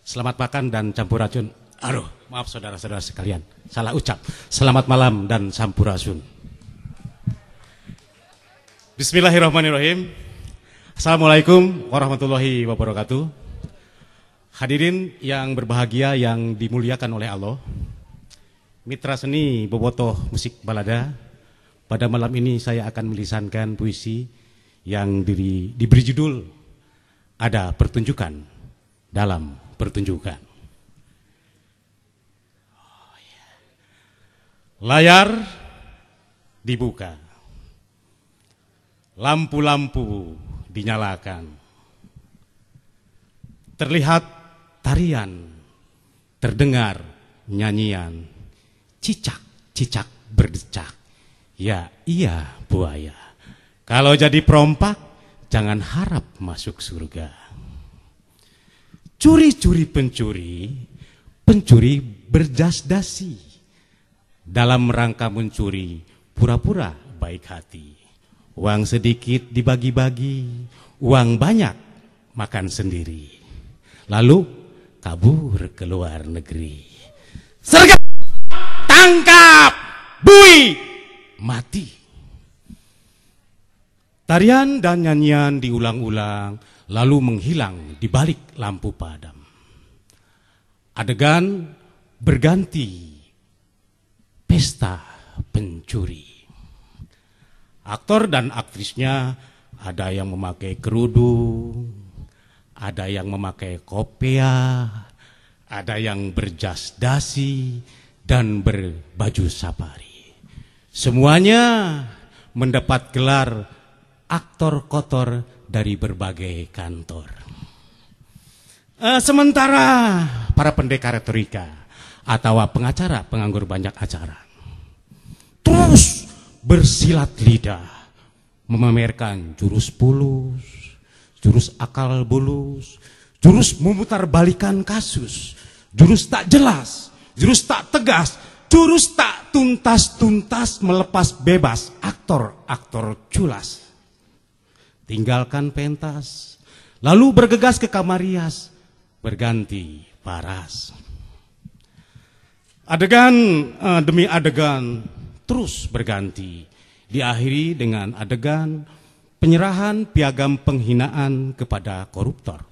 Selamat makan dan campur racun. Aduh, maaf saudara-saudara sekalian, salah ucap. Selamat malam dan sampurasun. Bismillahirrahmanirrahim. Assalamualaikum warahmatullahi wabarakatuh. Hadirin yang berbahagia yang dimuliakan oleh Allah, mitra seni bobotoh musik balada, pada malam ini saya akan melisankan puisi yang diberi judul Ada Pertunjukan dalam Pertunjukan. Layar dibuka, lampu-lampu dinyalakan, terlihat tarian, terdengar nyanyian, cicak-cicak berdecak. Ya iya buaya, kalau jadi perompak jangan harap masuk surga. Curi-curi pencuri, pencuri berjas-dasi, dalam rangka mencuri pura-pura baik hati. Uang sedikit dibagi-bagi, uang banyak makan sendiri, lalu kabur ke luar negeri. Sergap, tangkap, bui, mati. Tarian dan nyanyian diulang-ulang, lalu menghilang di balik lampu padam. Adegan berganti, pesta pencuri. Aktor dan aktrisnya ada yang memakai kerudung, ada yang memakai kopea, ada yang berjas dasi dan berbaju safari. Semuanya mendapat gelar aktor kotor dari berbagai kantor. Sementara para pendekar retorika atau pengacara penganggur banyak acara terus bersilat lidah, memamerkan jurus pulus, jurus akal bulus, jurus memutarbalikan kasus, jurus tak jelas, jurus tak tegas, jurus tak tuntas-tuntas melepas bebas aktor-aktor culas. Tinggalkan pentas, lalu bergegas ke kamar rias, berganti paras. Adegan demi adegan terus berganti, diakhiri dengan adegan penyerahan piagam penghinaan kepada koruptor.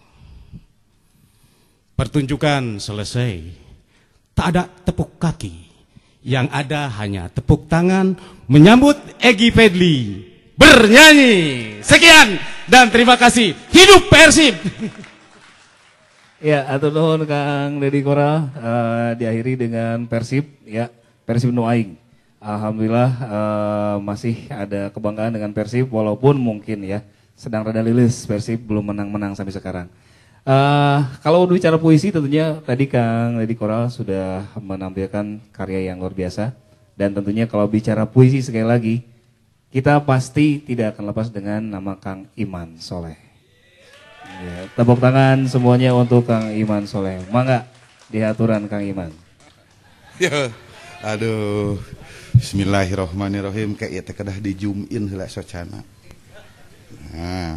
Pertunjukan selesai, tak ada tepuk kaki, yang ada hanya tepuk tangan menyambut Egy Fedli bernyanyi. Sekian dan terima kasih. Hidup Persib. Ya, atur nuhun Kang Deddy Koral, diakhiri dengan Persib, ya, Persib nu aing. Alhamdulillah masih ada kebanggaan dengan Persib, walaupun mungkin ya sedang rada lilis, Persib belum menang-menang sampai sekarang. Kalau bicara puisi tentunya tadi Kang Deddy Koral sudah menampilkan karya yang luar biasa, dan tentunya kalau bicara puisi sekali lagi kita pasti tidak akan lepas dengan nama Kang Iman Soleh. Ya, tepuk tangan semuanya untuk Kang Iman Soleh. Mangga diaturan Kang Iman. Ya, aduh. Bismillahirrahmanirrahim. Kayak teh kedah dijumin heula socana. Nah.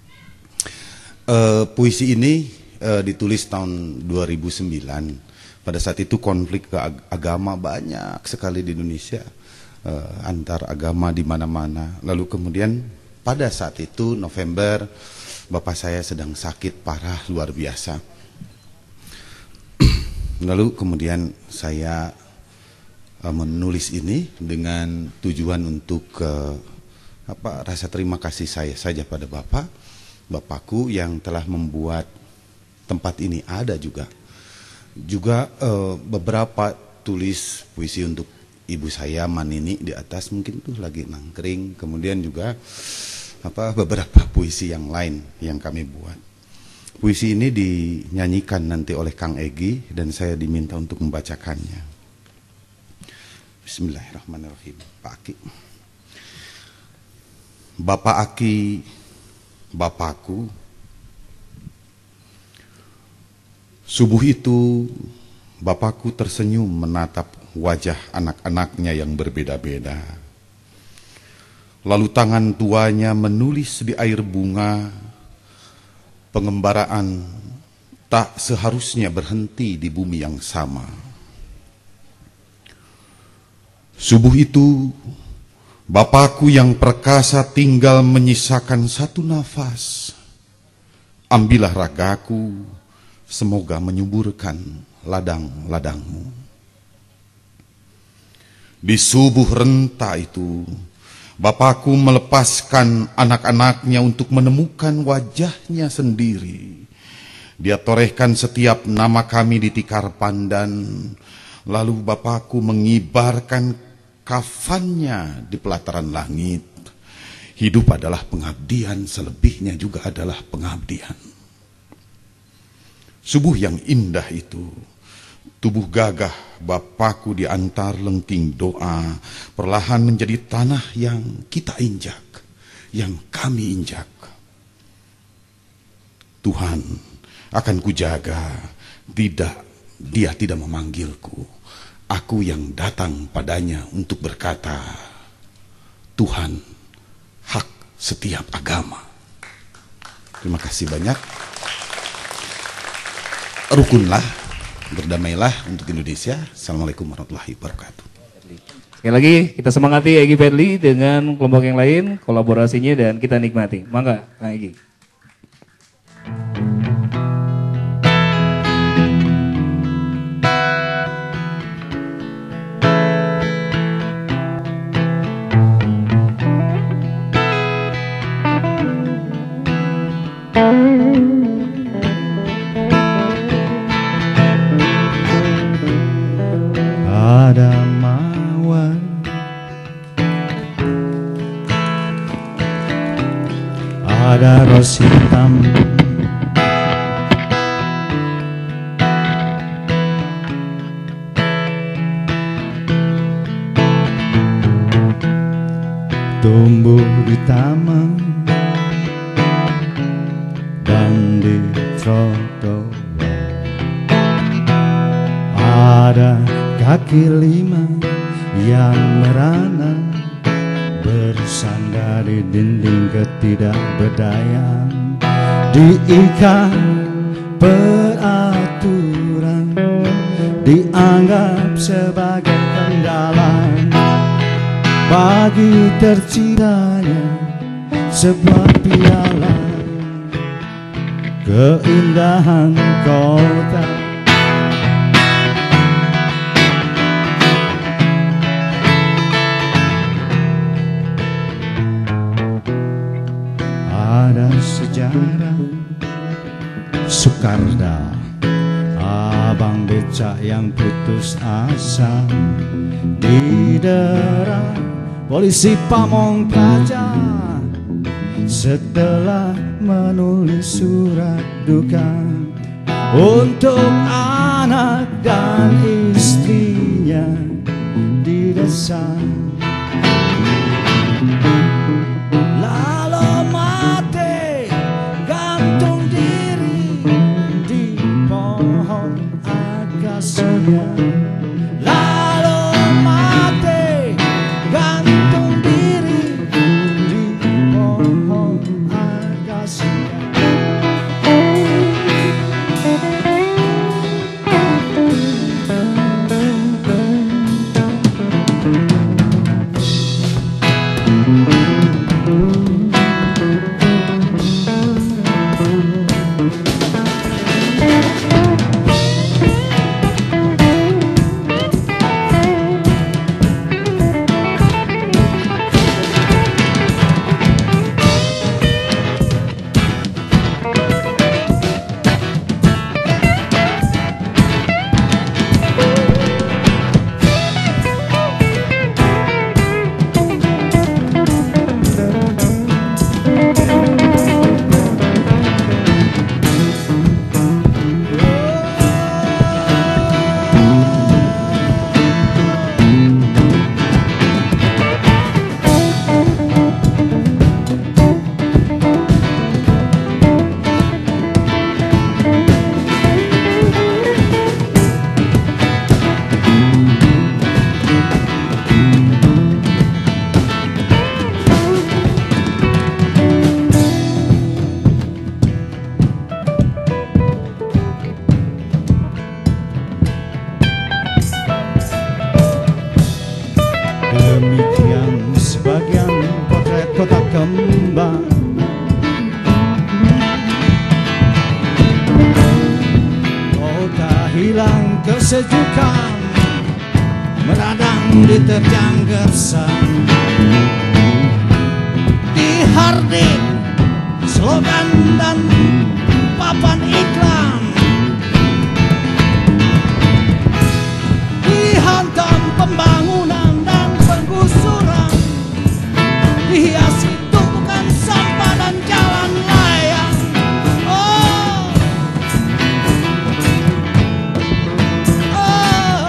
Puisi ini ditulis tahun 2009. Pada saat itu konflik agama banyak sekali di Indonesia. Antar agama di mana-mana. Lalu kemudian pada saat itu November, bapak saya sedang sakit parah luar biasa. Lalu kemudian saya menulis ini dengan tujuan untuk rasa terima kasih saya saja pada bapakku yang telah membuat tempat ini ada juga beberapa tulis puisi untuk ibu saya Manini di atas, mungkin tuh lagi nangkring. Kemudian juga beberapa puisi yang lain yang kami buat. Puisi ini dinyanyikan nanti oleh Kang Egy dan saya diminta untuk membacakannya. Bismillahirrahmanirrahim. Pak Aki. Bapak Aki, bapakku, subuh itu bapakku tersenyum menatap wajah anak-anaknya yang berbeda-beda. Lalu tangan tuanya menulis di air bunga pengembaraan tak seharusnya berhenti di bumi yang sama. Subuh itu, Bapakku yang perkasa tinggal menyisakan satu nafas. Ambillah ragaku, semoga menyuburkan ladang-ladangmu. Di subuh renta itu, Bapakku melepaskan anak-anaknya untuk menemukan wajahnya sendiri. Dia torehkan setiap nama kami di tikar pandan, lalu Bapakku mengibarkan kafannya di pelataran langit. Hidup adalah pengabdian, selebihnya juga adalah pengabdian. Subuh yang indah itu, tubuh gagah Bapakku di antar lenting doa, perlahan menjadi tanah yang kita injak, yang kami injak. Tuhan akan kujaga, dia tidak memanggilku. Aku yang datang padanya untuk berkata, Tuhan, hak setiap agama. Terima kasih banyak. Rukunlah, berdamailah untuk Indonesia. Assalamualaikum warahmatullahi wabarakatuh. Sekali lagi kita semangati Egy Fadly dengan kelompok yang lain, kolaborasinya dan kita nikmati. Mangga, Kang Egy. Ada mawar, ada ros hitam, tumbuh di taman dan di trotoar. Ada kaki lima yang merana bersandar di dinding ketidakberdayaan, diikat peraturan, dianggap sebagai kendala bagi terciptanya sebuah piala keindahan kota. Ada sejarah Soekarda, abang becak yang putus asa, didera polisi Pamongkaja setelah menulis surat duka untuk anak dan istrinya di desa. Lalu mati gantung diri di pohon akasia. hilang kesejukan, meradang diterjang gersang. Di harding, slogan dan papan iklan, dihantam pembangunan dan penggusuran, dihiasi tumpukan sampah dan jalan layang. Oh, oh.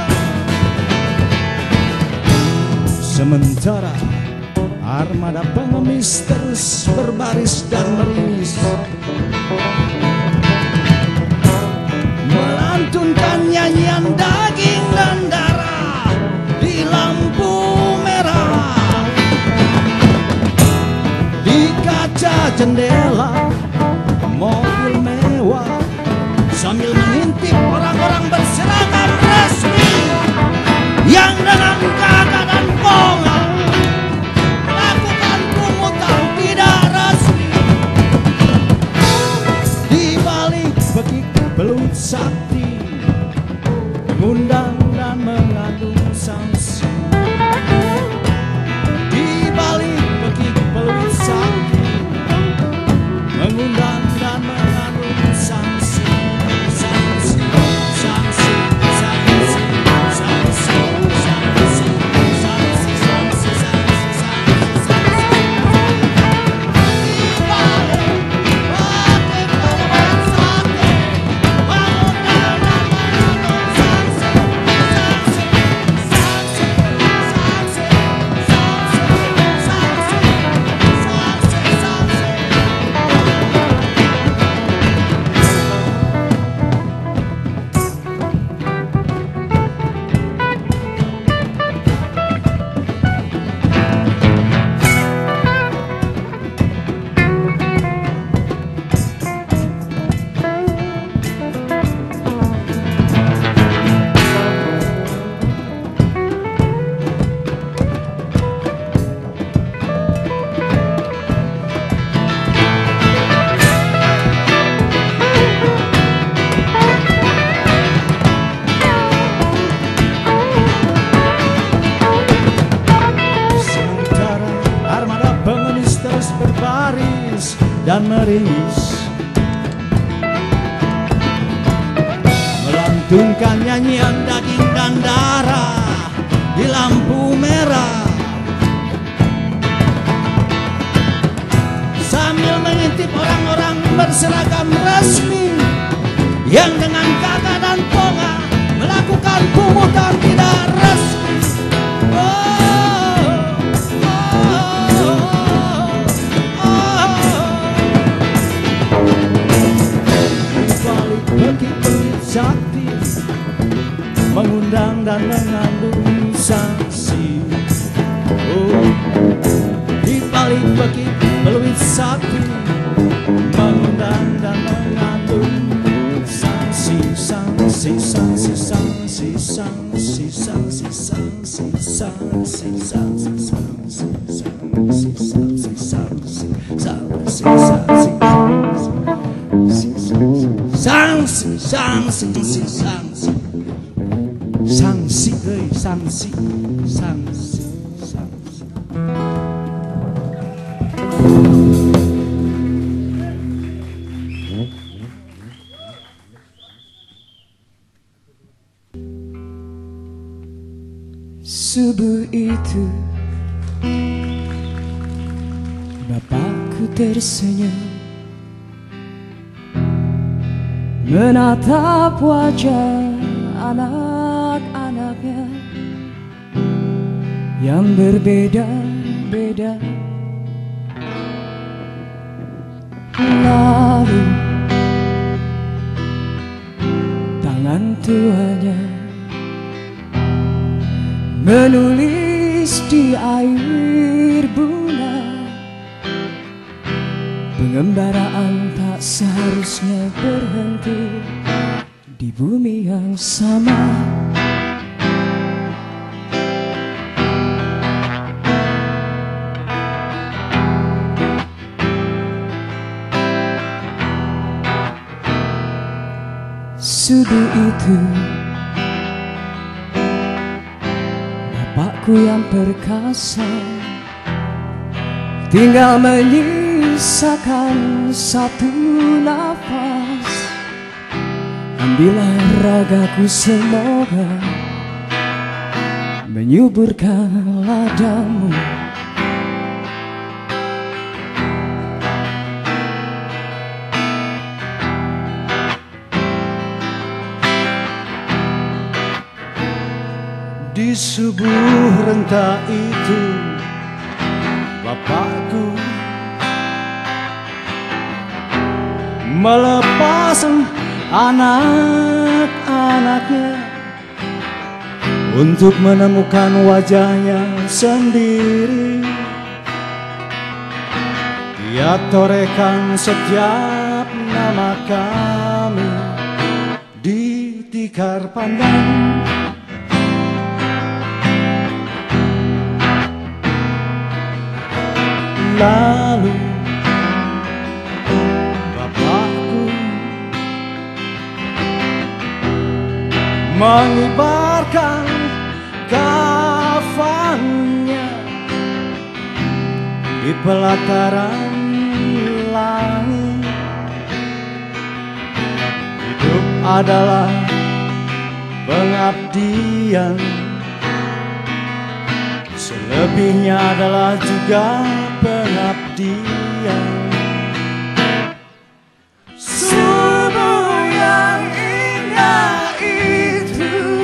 Sementara armada pengemis terus berbaris dan merimis, melantunkan nyanyian daging dan darah di lampu merah. Di kaca jendela mobil mewah, sambil mengintip orang-orang berseragam resmi yang dengan kakak dan ponga melakukan pungutan tidak resmi. Di balik bekik belut sakti, mengundang dan mengandung sanksi. Di balik bekik belut sakti, mengundang dan mengandung sanksi. Sanksi, sanksi, sanksi, sanksi, sanksi, sanksi, sanksi, sanksi, sanksi. Di balik bekik belut sakti, mengundang dan mengandung sanksi. Sanksi, sanksi, sanksi, sanksi, sanksi, sanksi. Sementara armada pengemis terus berbaris dan merimis, melantunkan nyanyian daging dan darah di lampu merah, sambil mengintip orang-orang berseragam resmi yang dengan kakak dan ponga melakukan pungutan tidak resmi. Oh, oh, oh, oh. Di balik bekik belut sakti, mengundang dan mengandung sanksi. Oh, di balik bekik belut sakti, mengundang dan mengandung sanksi. Sanksi, sanksi, sanksi, sanksi, sanksi, sanksi, sanksi, sanksi, sanksi, sanksi, sanksi, sanksi, sanksi, sanksi, sanksi, sanksi, sanksi, sanksi, sanksi, sanksi. Subuh itu bapakku tersenyum, menatap wajah anak-anaknya yang berbeda-beda. Lalu tangan tuanya menulis di air bunga, pengembaraan tak seharusnya berhenti di bumi yang sama. Sudah itu bapakku yang perkasa, tinggal menyisakan satu nafas. Ambillah ragaku, semoga menyuburkan ladamu. Di subuh renta itu bapakku melepas anak-anaknya untuk menemukan wajahnya sendiri. Dia torehkan setiap nama kami di tikar pandang. Lalu bapakku mengibarkan kafannya di pelataran langit. Hidup adalah pengabdian, selebihnya adalah juga pengabdian. Subuh yang indah itu,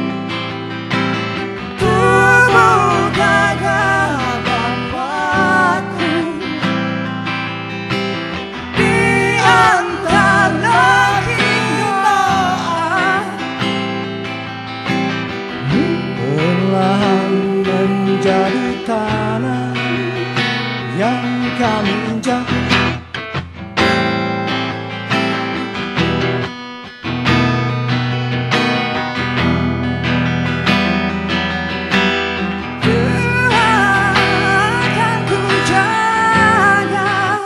tubuh gagah bapakku di antara kita, perlahan menjadi tanah yang kami injak. Akan ku jaga,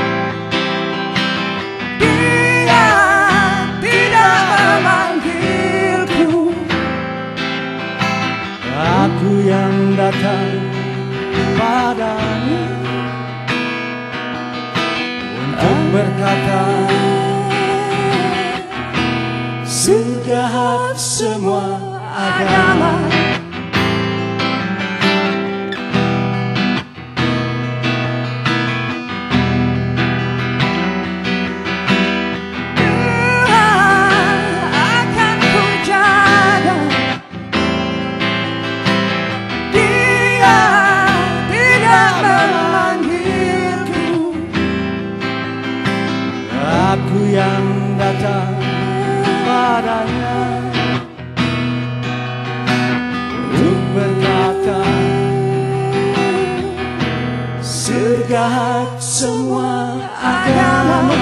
dia tidak memanggilku. Aku yang datang padanya untuk berkata, surga hak semua agama. Akan ku jaga, dia tidak memanggilku. Aku yang datang padanya untuk berkata, surga hak semua agama.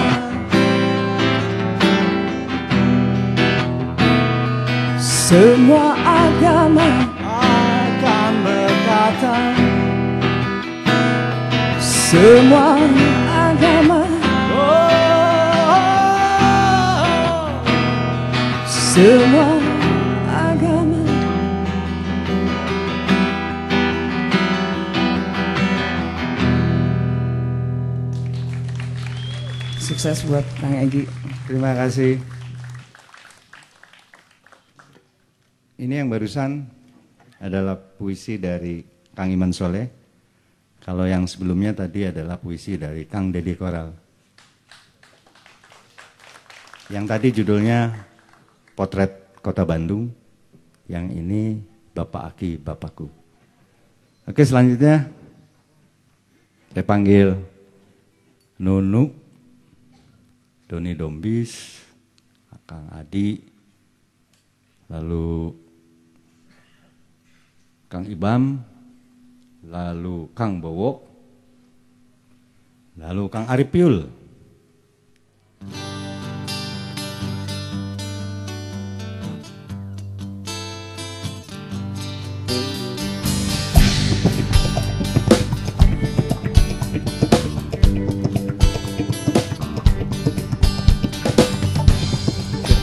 Semua agama akan berkata, semua agama, semua agama. Sukses buat Kang Egy. Terima kasih. Ini yang barusan adalah puisi dari Kang Iman Soleh. Kalau yang sebelumnya tadi adalah puisi dari Kang Deddy Koral. Yang tadi judulnya Potret Kota Bandung. Yang ini Bapak Aki Bapakku. Oke, selanjutnya saya panggil Nunu, Doni Dombis, Kang Adi, lalu Kang Ibam, lalu Kang Bowo, lalu Kang Aripiul.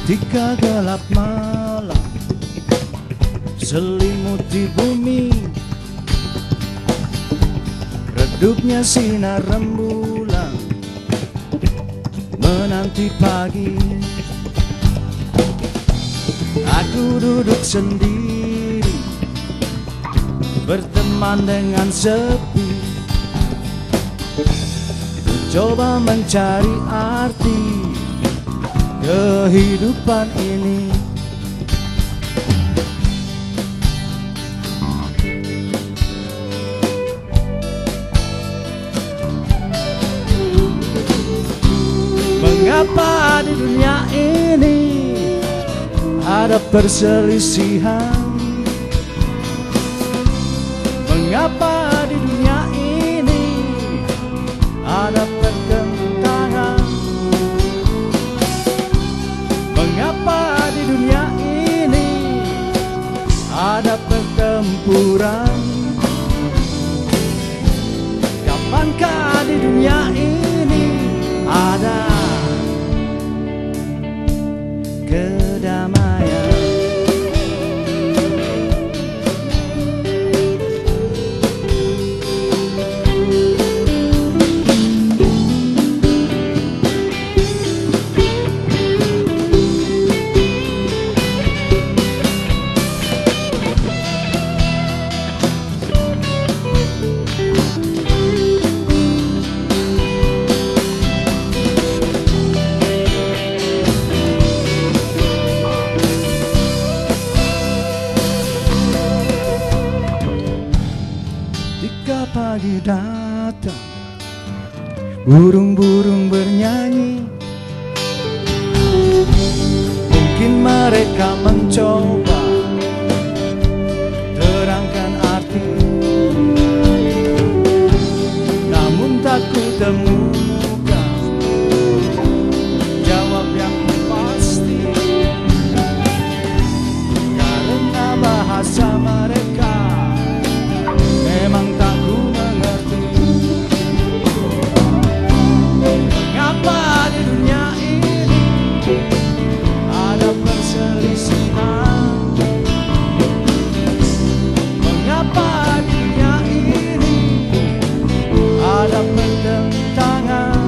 Ketika gelap malam selimuti bumi, redupnya sinar rembulan menanti pagi. Aku duduk sendiri berteman dengan sepi, coba mencari arti kehidupan ini. Mengapa di dunia ini ada perselisihan? Mengapa di dunia ini ada pertentangan? Mengapa di dunia ini ada pertempuran? Kapankah di dunia ini ada kedamaian? Ketika pagi datang, burung-burung bernyanyi. Mungkin mereka mencoba terangkan arti, namun tak kutemukan jawab yang pasti, karena bahasa mereka memang tak ku mengerti. Mengapa di dunia ini ada perselisihan? Mengapa di dunia ini ada pertentangan?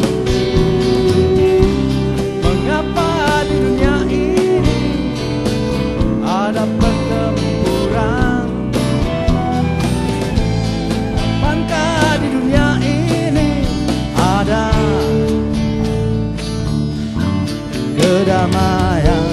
Mengapa di dunia ini ada pertempuran? Kapankah di dunia ini ada kedamaian?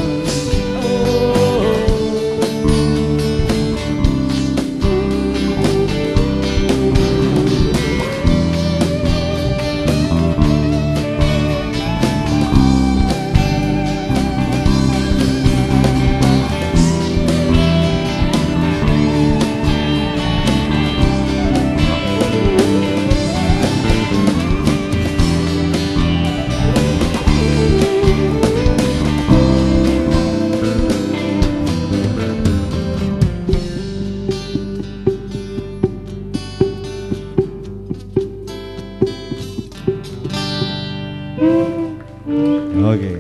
Oke.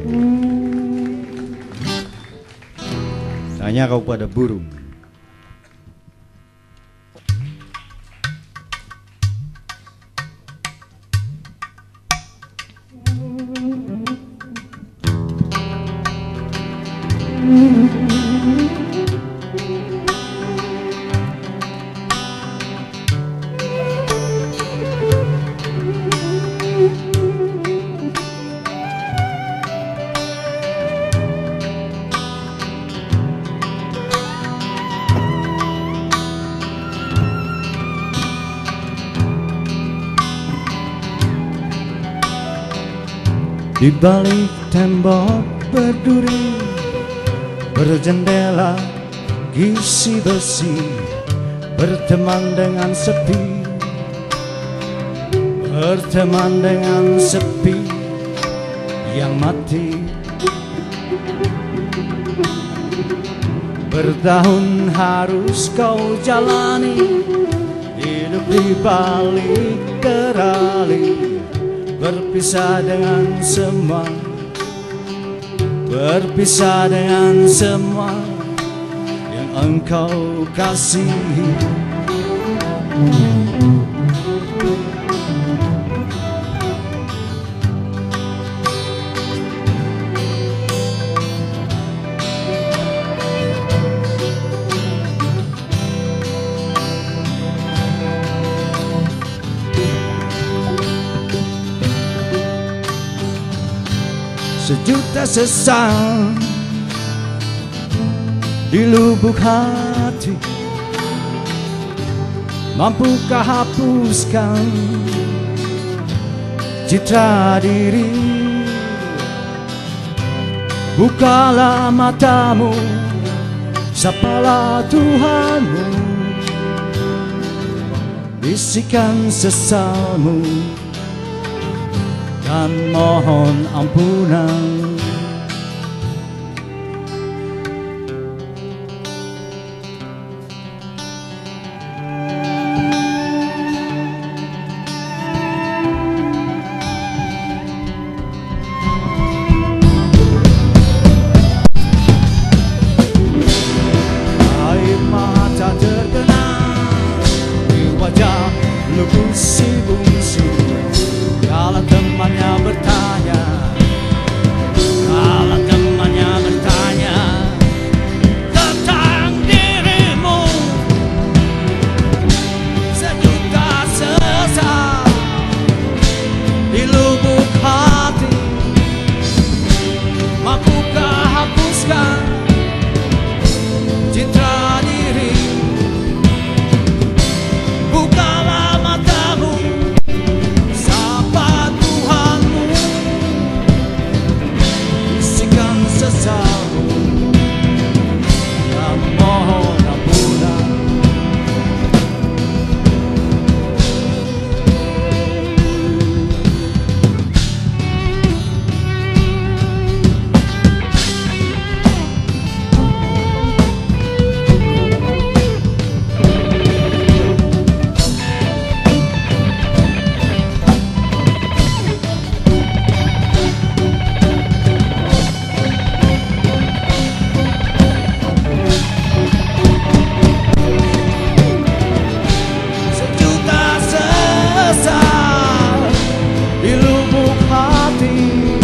Tanya kau pada burung. Di balik tembok berduri, berjendela gisi besi, berteman dengan sepi, berteman dengan sepi yang mati. Bertahun harus kau jalani, hidup di balik terali, berpisah dengan semua, berpisah dengan semua yang engkau kasihi. Sejuta sesal di lubuk hati, mampukah hapuskan citra diri? Bukalah matamu, sapalah Tuhanmu, bisikan sesalmu dan mohon ampunan. Air mata tergenang di wajah lugu si bungsu. Kalau temannya bertanya, kalau temannya bertanya tentang dirimu, sejuta sesal di lubuk hati, mampukah hapuskan citra diri? Bukalah matamu, sesalmu dan mohon ampunan. Di lubuk hati,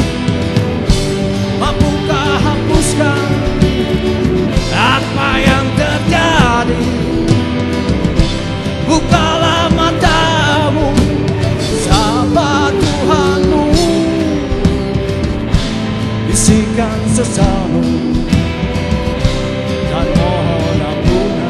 mampukah hapuskan apa yang terjadi? Bukalah matamu, sapa Tuhanmu, bisikan sesalmu dan mohon ampunan.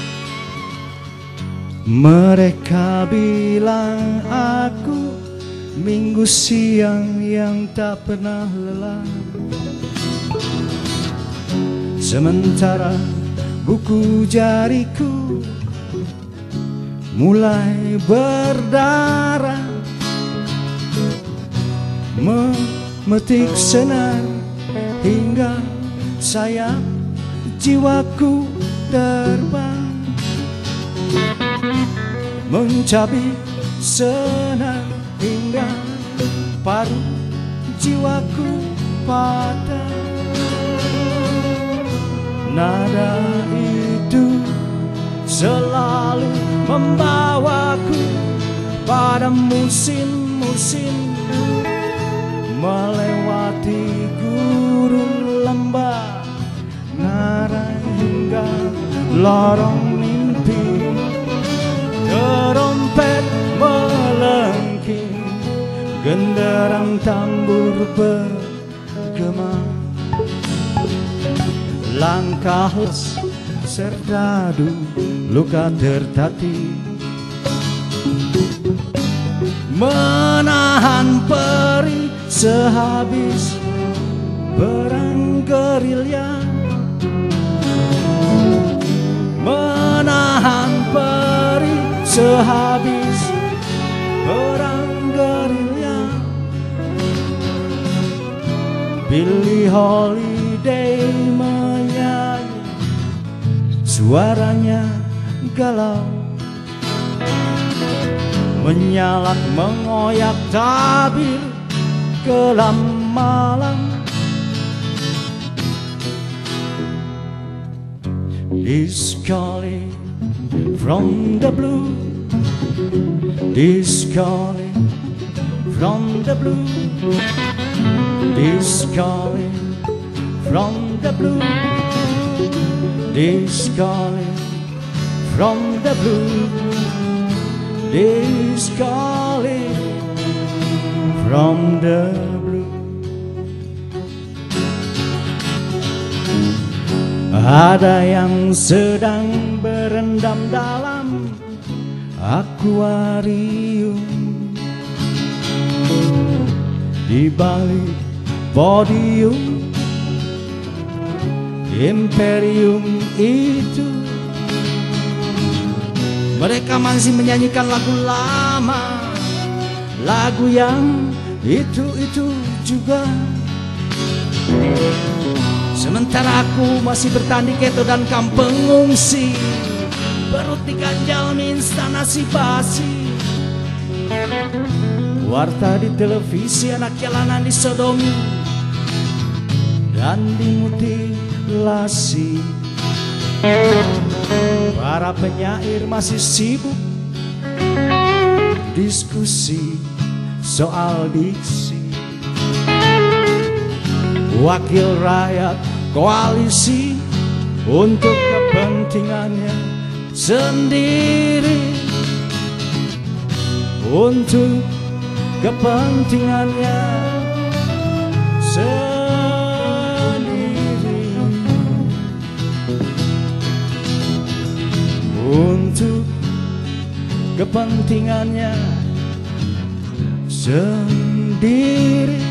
Mereka bilang aku minggu siang yang tak pernah lelah. Sementara buku jariku mulai berdarah, memetik senar hingga sayap jiwaku terbang, mencabik senar hingga paruh jiwaku patah. Nada itu selalu membawaku pada musim-musim, melewati gurun lembah, ngarai hingga lorong mimpi. Terompet melengking, genderang tambur bergema, langkah serdadu, luka tertatih, menahan perih sehabis perang gerilya, menahan perih sehabis perang gerilya. Billie Holiday menyanyi, suaranya galau, menyalak mengoyak tabir kelam malam. This calling from the blue, this calling from the blue, this calling from the blue, this calling from the blue, this calling from the blue. Ada yang sedang berendam dalam akuarium, di balik podium imperium itu. Mereka masih menyanyikan lagu lama, lagu yang itu juga. Sementara aku masih bertanding keto dan kampung pengungsi, perut diganjal mie instan nasi basi. Warta di televisi, anak jalanan disodomi dan dimutilasi. Para penyair masih sibuk diskusi soal diksi. Wakil rakyat koalisi untuk kepentingannya sendiri, untuk kepentingannya sendiri, untuk kepentingannya sendiri.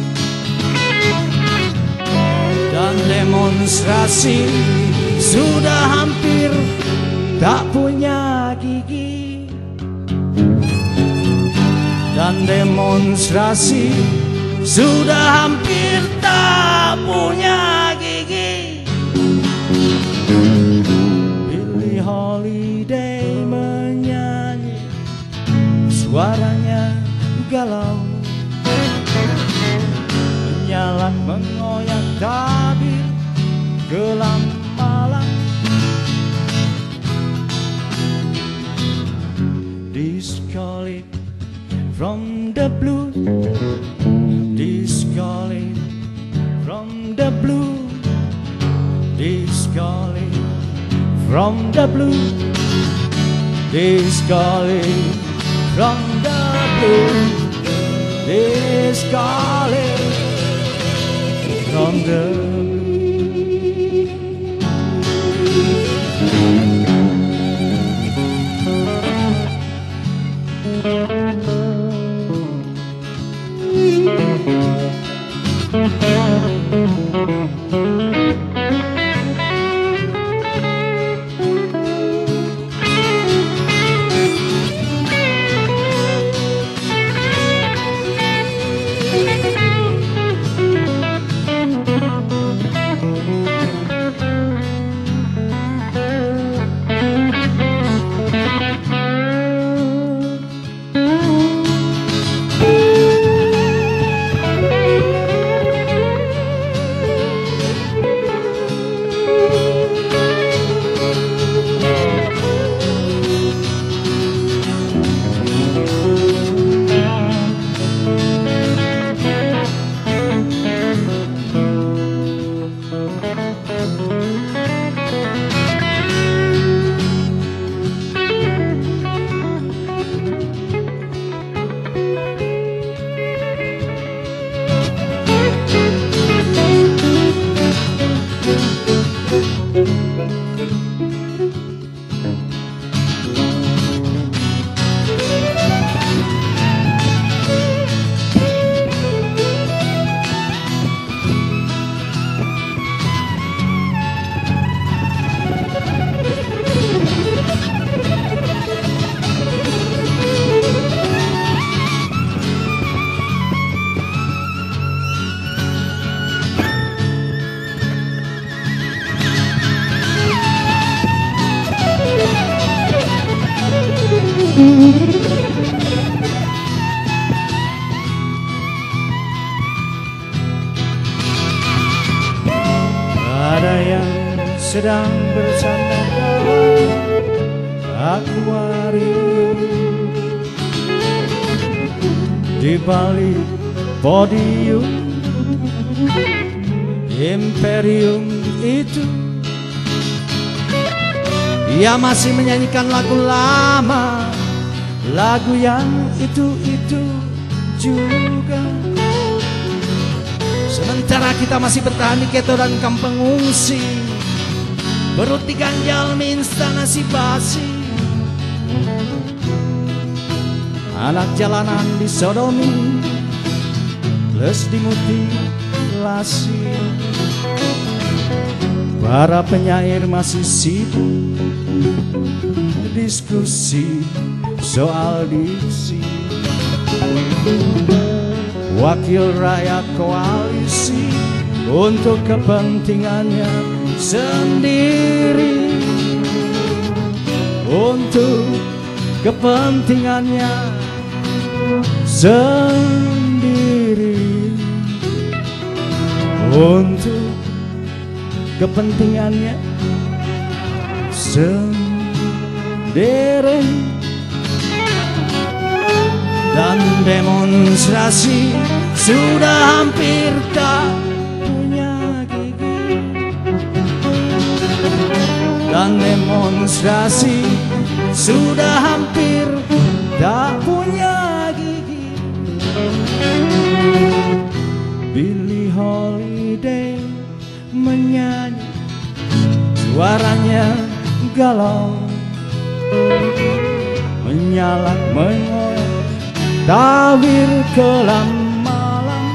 Dan demonstrasi sudah hampir tak punya gigi, dan demonstrasi sudah hampir tak punya gigi. Billie Holiday menyanyi, suaranya galau, menyalak mengoyak tabir gelap malam. This calling from the blue, this calling from the blue, this calling from the blue, this calling from the blue, this calling from the blue. Ada yang sedang bersandar dalam akuarium, di balik podium imperium itu. Ia masih menyanyikan lagu lama, Lagu yang itu juga. sementara kita masih bertahan di ghetto dan kamp pengungsi, perut diganjal mie instan nasi basi. Anak jalanan disodomi plus dimutilasi. Para penyair masih sibuk diskusi soal diksi. Wakil rakyat koalisi untuk kepentingannya sendiri, untuk kepentingannya sendiri, untuk kepentingannya sendiri. Dan demonstrasi sudah hampir tak punya gigi. Dan demonstrasi sudah hampir tak punya gigi. Billie Holiday menyanyi, suaranya galau, menyalak mengoyak tabir kelam malam.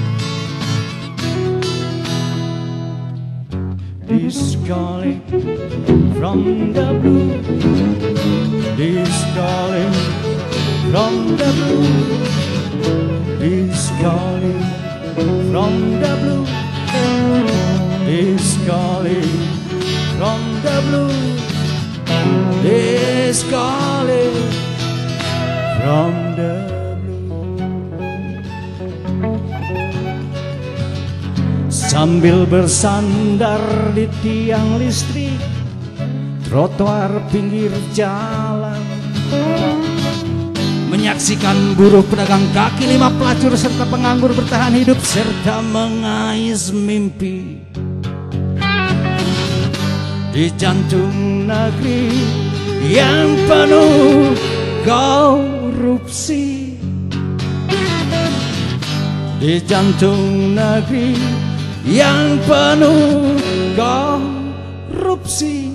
This calling from the blue, this calling from the blue, this calling from the blue, this calling from the blue, this calling from the blue. Sambil bersandar di tiang listrik, trotoar pinggir jalan, menyaksikan buruh pedagang kaki lima, pelacur serta penganggur bertahan hidup serta mengais mimpi di jantung negeri yang penuh korupsi, di jantung negeri yang penuh korupsi.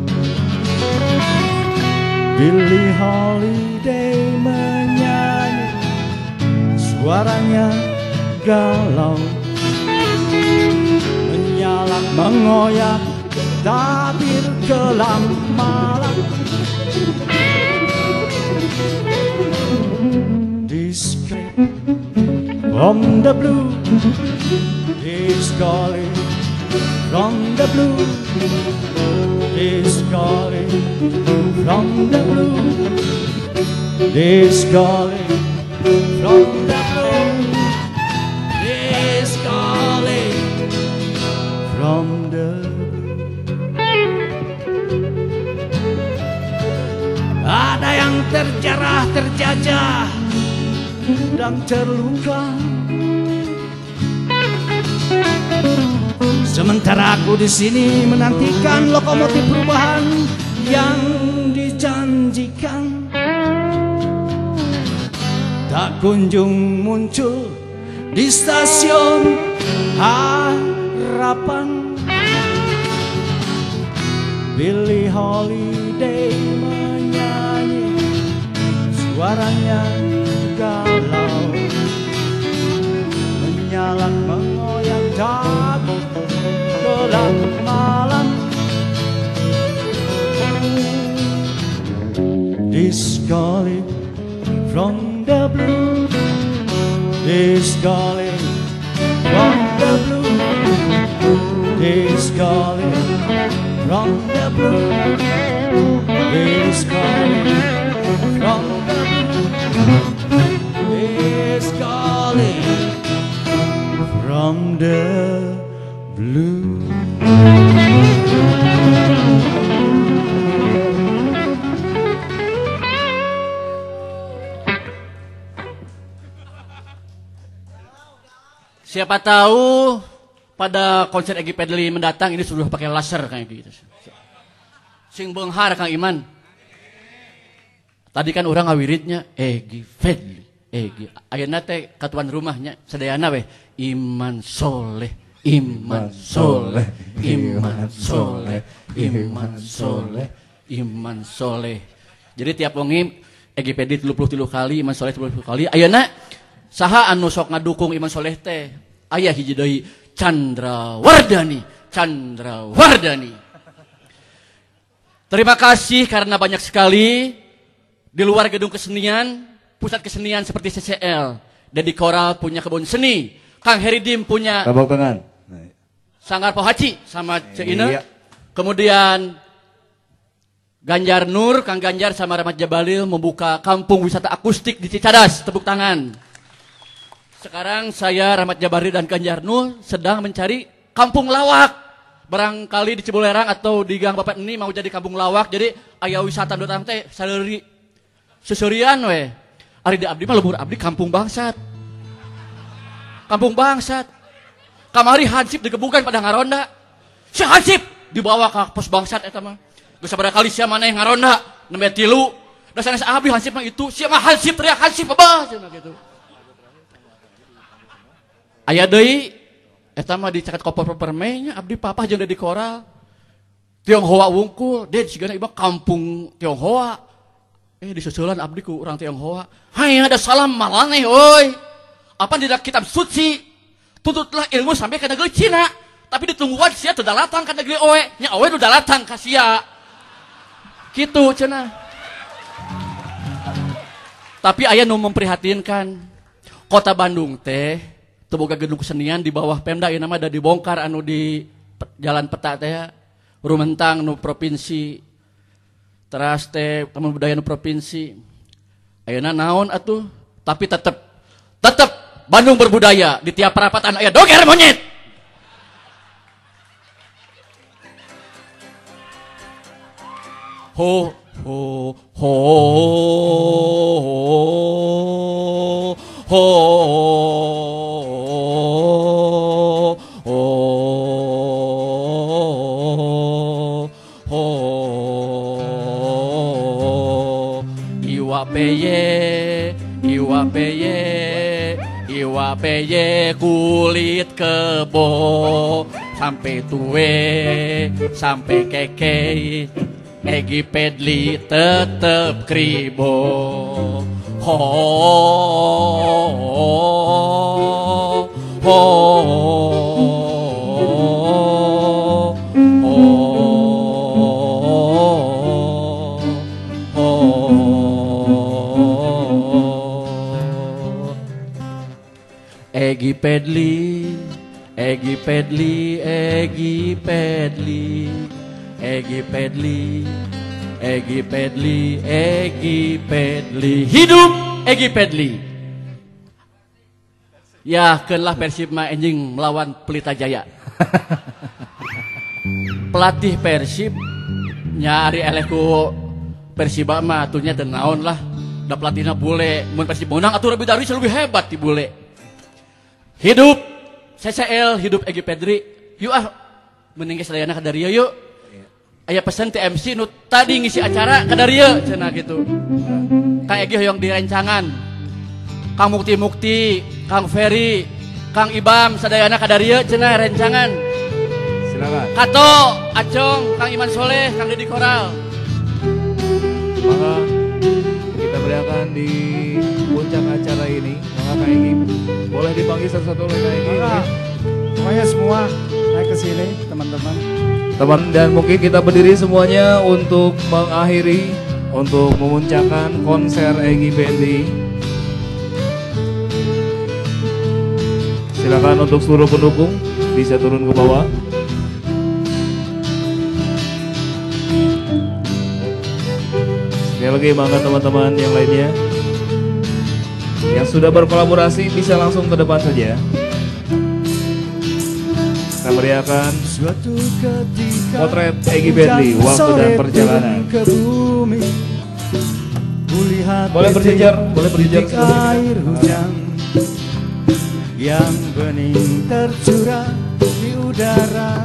Billie Holiday menyanyi, suaranya galau, mengoyak tabir kelam malam. Discreet from the blue, is calling from the blue, is calling from the blue, is calling from the blue, is calling from the blue. Ada yang terjarah, terjajah, dan terluka. Sementara aku di sini menantikan lokomotif perubahan yang dijanjikan. Tak kunjung muncul di stasiun harapan. Billie Holiday menyanyi, suaranya galau, menyalak mengoyak tabir gelap malam. This calling from the blue, this calling from the blue, this calling from the blue, this calling from the blue, this calling from the blue. Siapa tahu pada konser Egy Pedli mendatang ini sudah pakai laser kayak gitu. Sing beunghar Kang Iman. Tadi kan orang ngawiritnya Egy Pedli, Egy. Ayeuna teh katuan rumahnya sadayana weh Iman Soleh, Iman Soleh, Iman Soleh, Iman Soleh, Iman Soleh. Jadi tiap wengi Egy Pedli 33 kali, Iman Soleh 30 kali. Ayeuna saha anu sok ngadukung Iman Soleh teh? Aya hiji deui Chandra Wardani, Chandra Wardani. Terima kasih karena banyak sekali di luar gedung kesenian, pusat kesenian seperti CCL, Dedi Koral punya kebun seni, Kang Heridim punya tepuk tangan. Sanggar Pohaci sama Ceina. Kemudian Ganjar Nur, Kang Ganjar sama Rahmat Jabalil membuka kampung wisata akustik di Cicadas. Tepuk tangan. Sekarang saya Rahmat Jabalil dan Ganjar Nur sedang mencari kampung lawak. Barangkali di Cibulerang atau di Gang Bapak ini mau jadi kampung lawak. Jadi aya wisata datang teh saleri seserian we. Ari di abdi mah lembur abdi kampung bangsat. Kampung bangsat. Kamari Hansip digebukan pada ngaronda. Si Hansip dibawa ke pos bangsat eta mah. Geus sabaraha kali sia maneh ngaronda nembe 3. Da sanes abdi Hansip mah itu, sia mah Hansip teriak Hansip babah cenah gitu. Aya deui eta mah dicaket koper permenya abdi papa jeung Dedi Koral. Tionghoa wungkul, ded sigana iba kampung Tionghoa. Disusulan abdi ku urang Tionghoa. Hai ada salam malaneh euy. Apa di kitab suci? Tuntutlah ilmu sampai ke negeri Cina. Tapi ditungguan sia teu dalatang ka negeri oe. Nya oe nu dalatang ka sia. Kitu cenah. Tapi aya nu memprihatinkan. Kota Bandung teh teu boga gedung kesenian di bawah Pemda ieu nama da dibongkar anu di jalan peta teh Rumentang nu provinsi teras teh taman budaya nu provinsi ayeuna naon atuh tapi tetep Bandung berbudaya di tiap perapatan aya doger monyet ho ho ho ho Iwa peye kulit kebo sampai tue sampai keke Egy Pedli tetep kribo ho ho Pedli, Egi Pedli, Egi Pedli, Egi Pedli, Egi Pedli. Hidup Egi Pedli. Ya, kenlah Persib mah anjing melawan Pelita Jaya. Pelatih Persib nyari eleku Persiba mah atunya teu naon lah. Da pelatihna bule, mun Persib menang atuh lebih dari lebih hebat ti bule. Hidup CCL, hidup Egi Pedri. Yuk mending geus sadayana ka Daria yuk. Aya pesan ti MC nu tadi ngisi acara ka Daria cenah kitu. Kang Egi hoyong di rencangan. Kang Mukti, Kang Ferry, Kang Ibam sadayana ka Daria cenah rencangan. Silakan. Kato, Acong, Kang Iman Soleh, Kang Deddy Koral. Maka kita beriakan di puncak acara ini. Maka Kang Egi boleh dipanggil satu-satu oleh Kang Egi. Maka semuanya semua naik ke sini teman-teman. Teman, dan mungkin kita berdiri semuanya untuk mengakhiri, untuk memuncakkan konser Egi Pedli. Silakan untuk seluruh pendukung bisa turun ke bawah. Sekali lagi mangga teman-teman yang lainnya yang sudah berkolaborasi bisa langsung ke depan saja. Kita meriahkan potret Egi Pedli, waktu dan perjalanan. Boleh berjejer air hujan yang bening tercurah di udara,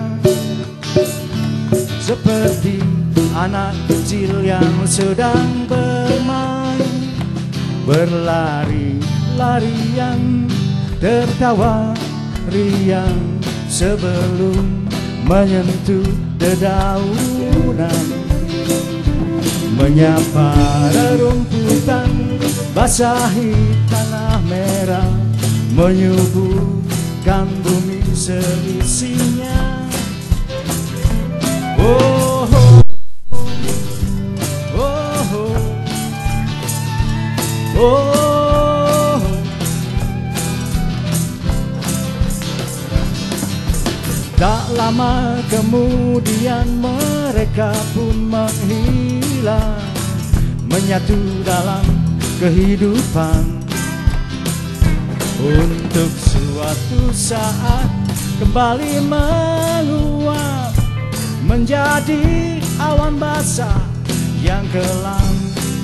seperti anak kecil yang sedang bermain, berlari-larian, tertawa riang sebelum menyentuh dedaunan, menyapa rerumputan, basahi tanah merah, menyuburkan bumi seisinya. Oh, oh, oh, oh, oh. Tak lama kemudian mereka pun menghilang, menyatu dalam kehidupan. Untuk suatu saat kembali menguap menjadi awan basah yang kelam,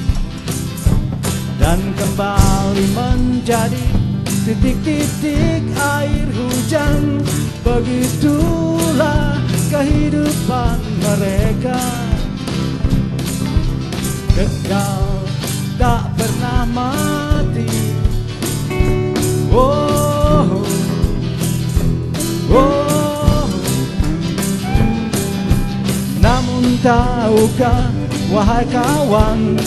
dan kembali menjadi titik-titik air hujan. Begitulah kehidupan mereka, kekal tak pernah mati. Oh, oh. Namun tahukah wahai kawan,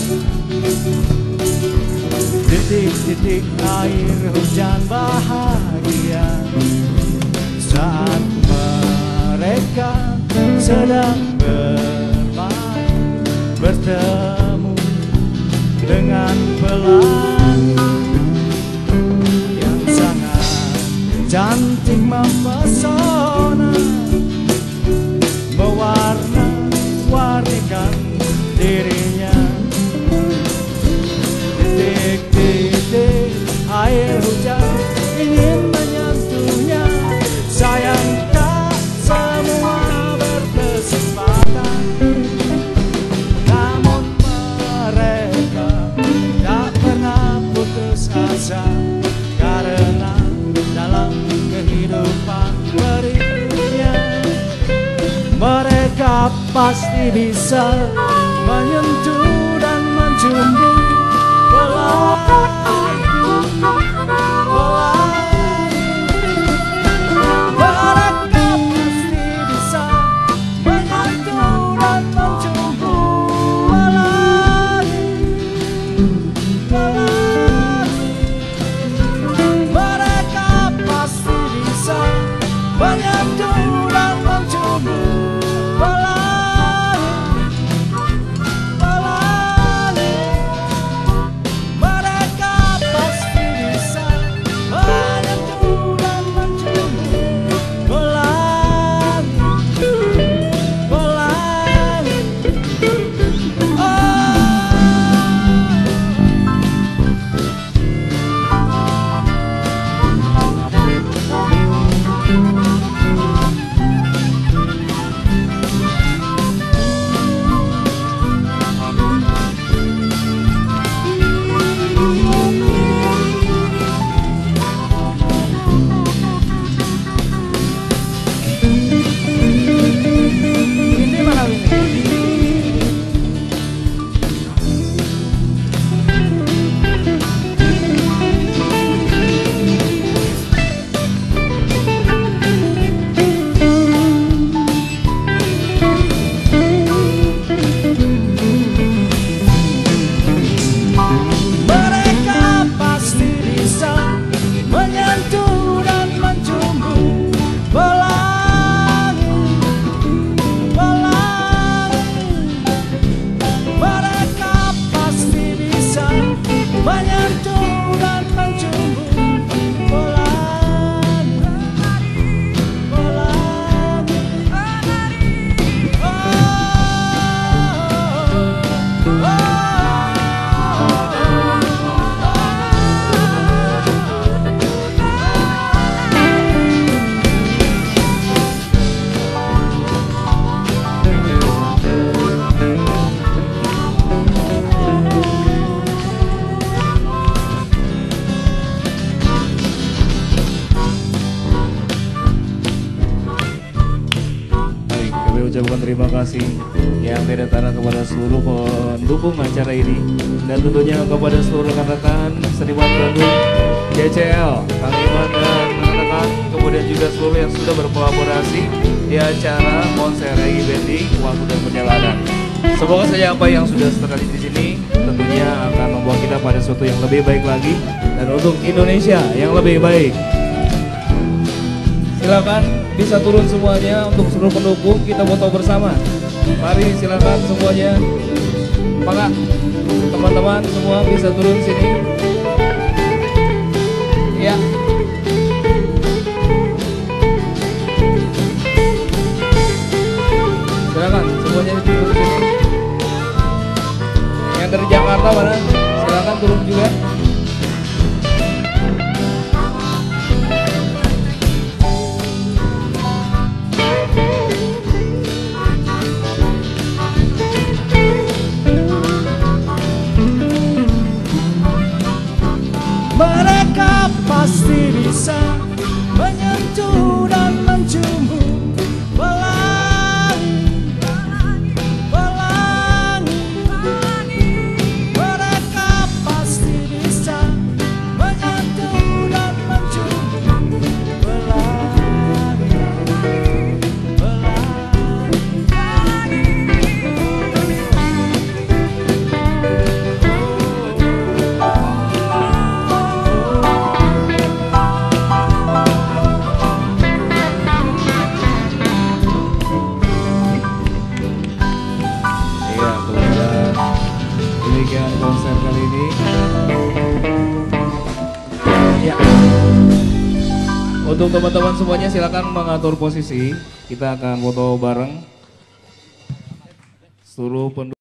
titik-titik air hujan bahagia saat mereka sedang bermain, bertemu dengan pelangi yang sangat cantik mempesona, mewarna-warnikan dirinya. Titik-titik air hujan ingin menyentuhnya, sayang tak semua berkesempatan. Namun mereka tak pernah putus asa, karena dalam kehidupan berikutnya mereka pasti bisa menyentuh dan mencumbu pelangi. Mereka pasti bisa menyentuh dan mencumbu pelangi. Mereka pasti bisa menyentuh dan mencumbu pelangi. Mereka pasti bisa menyentuh dan mencumbu pelangi. ucapkan terima kasih yang tidak tara kepada seluruh pendukung acara ini, dan tentunya kepada seluruh rekan-rekan seniman Bandung, JCL, Kang Iman dan rekan-rekan, kemudian juga seluruh yang sudah berkolaborasi di acara konser Egy Bending waktu dan perjalanan. Semoga saja apa yang sudah terjadi di sini tentunya akan membawa kita pada sesuatu yang lebih baik lagi dan untuk Indonesia yang lebih baik. Silakan bisa turun semuanya untuk seluruh pendukung, kita foto bersama. Mari silakan semuanya. Apakah teman-teman semua bisa turun sini? Ya. Silakan semuanya turun sini. Yang dari Jakarta mana? Silakan turun juga. Mereka pasti bisa menyentuh dan mencium pelangi, pelangi. Mereka pasti bisa menyentuh dan mencium pelangi, pelangi. Demikian konser kali ini. Ya. Untuk teman-teman semuanya silakan mengatur posisi. Kita akan foto bareng. Seluruh pendukung.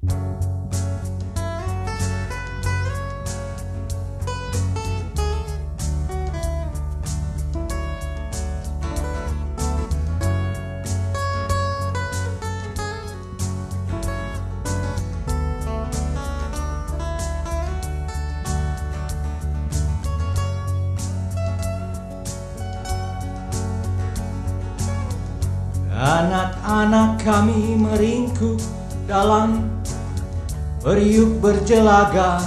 Anak-anak kami meringkuk dalam periuk berjelaga,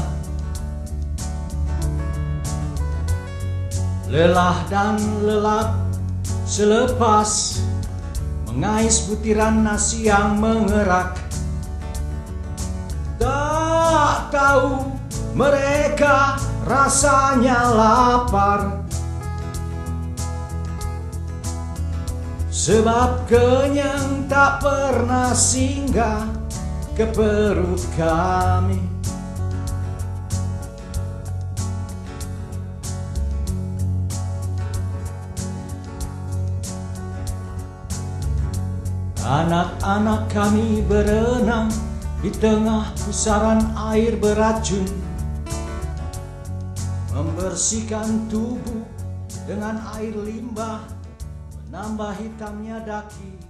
lelah dan lelap selepas mengais butiran nasi yang mengerak. Tak tahu mereka rasanya lapar, sebab kenyang tak pernah singgah ke perut kami. Anak-anak kami berenang di tengah pusaran air beracun, membersihkan tubuh dengan air limbah, menambah hitamnya daki.